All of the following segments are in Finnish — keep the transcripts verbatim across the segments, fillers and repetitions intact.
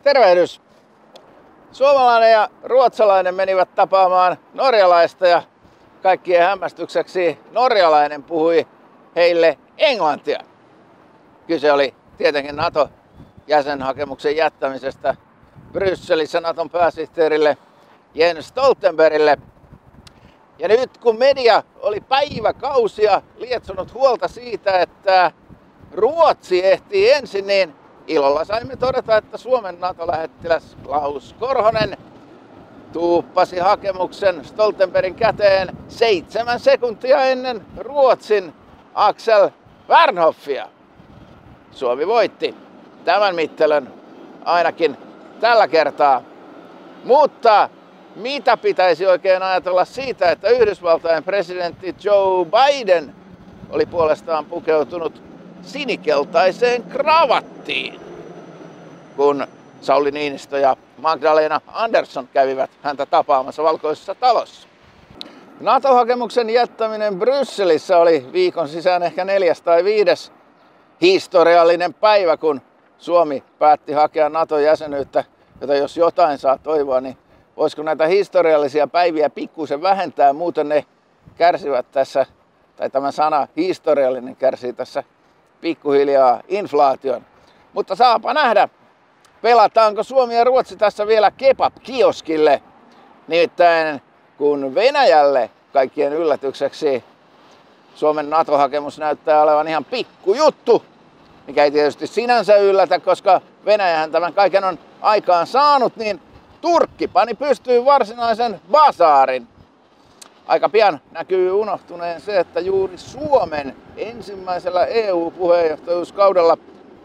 Tervehdys! Suomalainen ja ruotsalainen menivät tapaamaan norjalaista ja kaikkien hämmästykseksi norjalainen puhui heille englantia. Kyse oli tietenkin NATO-jäsenhakemuksen jättämisestä Brysselissä Naton pääsihteerille Jens Stoltenbergille. Ja nyt kun media oli päiväkausia lietsonut huolta siitä, että Ruotsi ehtii ensin, niin ilolla saimme todeta, että Suomen NATO-lähettiläs Klaus Korhonen tuuppasi hakemuksen Stoltenbergin käteen seitsemän sekuntia ennen Ruotsin Axel Wernhoffia. Suomi voitti tämän mittelön ainakin tällä kertaa. Mutta mitä pitäisi oikein ajatella siitä, että Yhdysvaltain presidentti Joe Biden oli puolestaan pukeutunut sinikeltaiseen kravattiin, kun Sauli Niinistö ja Magdalena Andersson kävivät häntä tapaamassa Valkoisessa talossa. NATO-hakemuksen jättäminen Brysselissä oli viikon sisään ehkä neljäs tai viides historiallinen päivä, kun Suomi päätti hakea NATO-jäsenyyttä, jota jos jotain saa toivoa, niin voisiko näitä historiallisia päiviä pikkuisen vähentää, muuten ne kärsivät tässä, tai tämä sana historiallinen kärsii tässä pikkuhiljaa inflaation. Mutta saapa nähdä, pelataanko Suomi ja Ruotsi tässä vielä kebab-kioskille. Nimittäin kun Venäjälle kaikkien yllätykseksi Suomen NATO-hakemus näyttää olevan ihan pikkujuttu, mikä ei tietysti sinänsä yllätä, koska Venäjähän tämän kaiken on aikaan saanut, niin Turkki pani pystyyn varsinaisen basaarin. Aika pian näkyy unohtuneen se, että juuri Suomen ensimmäisellä E U-puheenjohtajuuskaudella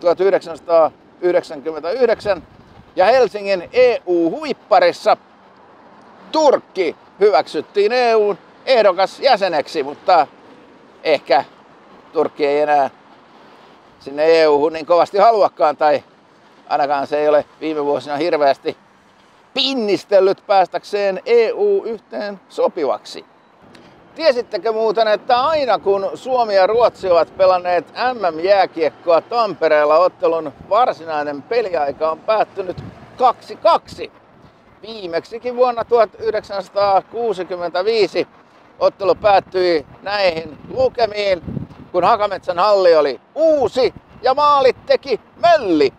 tuhatyhdeksänsataayhdeksänkymmentäyhdeksän ja Helsingin E U-huipparissa Turkki hyväksyttiin E U:n ehdokas jäseneksi, mutta ehkä Turkki ei enää sinne E U:hun niin kovasti haluakaan, tai ainakaan se ei ole viime vuosina hirveästi pinnistellyt päästäkseen E U yhteen sopivaksi. Tiesittekö muuten, että aina kun Suomi ja Ruotsi ovat pelanneet M M-jääkiekkoa Tampereella, ottelun varsinainen peliaika on päättynyt kaksi kaksi. Viimeksikin vuonna tuhatyhdeksänsataakuusikymmentäviisi ottelu päättyi näihin lukemiin, kun Hakametsän halli oli uusi ja maalit teki Mölli.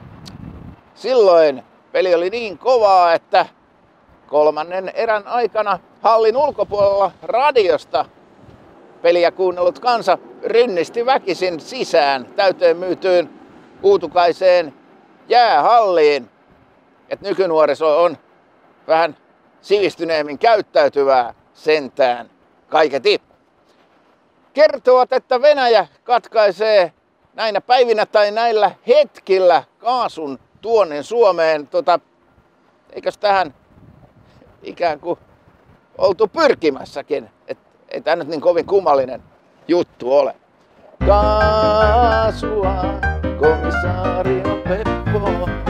Silloin peli oli niin kovaa, että kolmannen erän aikana hallin ulkopuolella radiosta peliä kuunnellut kansa rynnisti väkisin sisään täyteen myytyyn uutukaiseen jäähalliin. Et nykynuoriso on vähän sivistyneemmin käyttäytyvää sentään kaiketi. Kertovat, että Venäjä katkaisee näinä päivinä tai näillä hetkillä kaasun tuonnin Suomeen. Tota, eikös tähän ikään kuin oltu pyrkimässäkin? Et, ei tämä nyt niin kovin kummallinen juttu ole. Kaasua, komisario Peppo.